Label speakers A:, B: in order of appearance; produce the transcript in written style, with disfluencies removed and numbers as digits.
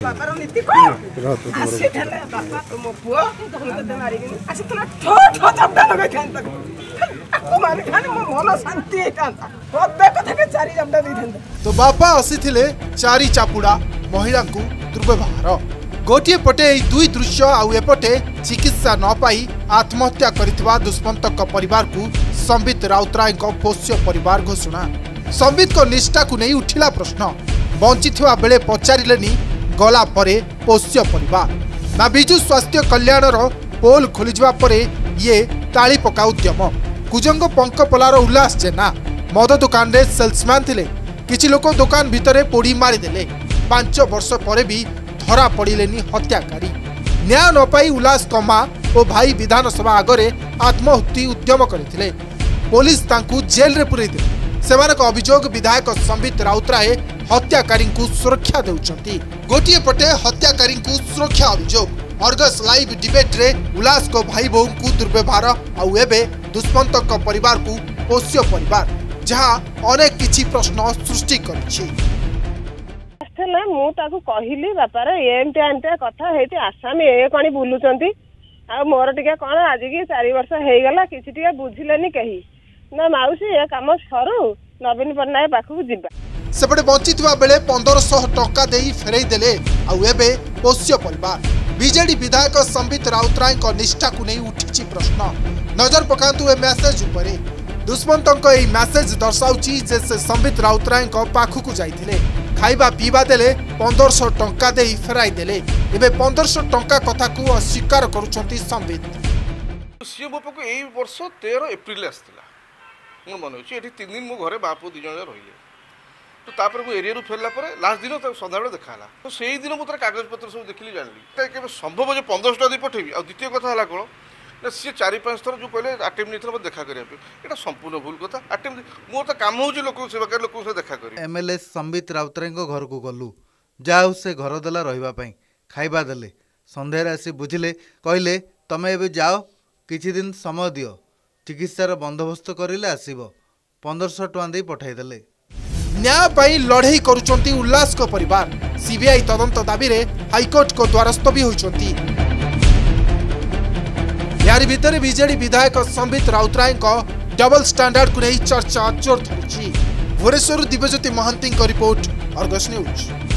A: बापार नीति कौन आसी थले बापा तुम पुओ तुमते मारिगिनी आसी थला ठो ठो जब्दा लगे खान तक आपको मार खान मो मन शांति हेतांता बब्बे कथा के चारि जब्दा दै थंदा
B: तो बापा आसी थिले चारि चापुड़ा महिला को दुर्व्यवहार गोटे पटे এই দুই দৃশ্য आउ एपटे चिकित्सा न पाई आत्महत्या करितवा दुष्मंतक परिवार को संबित राउतराय पोष्य परिवार घोषणा संबित को निष्ठा को नहीं उठिला प्रश्न बंचिथिवा बेले पचारिलेनी गला परे पोष्य परिवार ना बिजु स्वास्थ्य कल्याणर पोल खोलिजिवा परे ये ताली पका उद्यम कुजंग पंकपलार उल्लास जेना मद दुकान रे सेल्समैन थिले किछि लोक दुकान भितरे पोड़ी मारी देले 5 वर्ष परे भी धरा पड़िलेनी हत्याकारी न्याय न पाई उल्लास कमा और भाई विधानसभा आगरे आत्महत्या उद्यम करथिले पुलिस तांकु जेल रे पुरई दे सेमानक अभियोग विधायक संबित राउतराय हत्याकारी को सुरक्षा देउछंती गोटिए पटे हत्याकारी को सुरक्षा अभियोग अर्गस लाइव डिबेट रे उल्लास को भाई बहु को दुर्व्यवहार आउ एबे दुष्मंतक परिवार को पोष्य परिवार जहां अनेक किछि प्रश्न सृष्टि करछि
C: मु कहली बापार एमती कथा हेती आसामी ए कणी बुलुचंती आ मोर टिके कौन आज की 4 वर्ष हो गला किसी टिके बुझिलेनी कही ना माउसी ए काम सरू नवीन पट्टनायक पाखु जिबा
B: सेपटे बंचिथिबा बेले 1500 टंका देई फेरई देले आ एबे पोष्य परिवार बीजेडी विधायक संबित राउतराय को निष्ठा को नहीं उठिछि प्रश्न नजर पकांतु ए मेसेज उपरे दुष्मंतक ए मेसेज दर्शाउछि जे से संबित राउतराय को पाखु को जाइथिले खाइबा पीवा देले 1500 टंका दे फेराई देले एबे 1500 टंका कथा को अस्वीकार करूछंती संबित
D: सीएम बापा को एई वर्ष 13 एप्रिल आस्तिला मो मन होछि एठी 3 दिन मो घरे बापू दि जण रहिले तो तापर मो एरिया रु फेरला परे लास्ट दिन तो सदाबेले देखाला तो सेही दिन मो तोर कागज पत्र सब देखली जानली त केबे संभव जे 1500 टका दे पठेबी आ द्वितीय कथा हला कोन ना सी 4-5 थर जो कहले अटेम्प्ट नहीं थर देखा करिया एटा संपूर्ण भूल कथा अटेम्प्ट मोर तो काम होउछि लोक सेवा कर लोक से देखा करी
E: एमएलए संबित राउतराय घर को गलु जाऊ से घर देला रहिबा पई खाइबा देले संध्यारे आसी बुझिले कहले तमे एबे जाओ किछि दिन समय दियो चिकित्सार बंदोबस्त करिले आसीबो 1500 टका दे पठाई देले
B: न्याय पाई लड़ाई करूछंती उल्लास को परिवार सीबीआई तदंत दाबी रे हाईकोर्ट को द्वारस्थ भी होइछंती यारी भितर बीजेडी विधायक संबित राउतराय डबल स्टैंडर्ड को नहीं चर्चा जोर धरी Bhubaneswar Divyajyoti Mahanty report Argus news.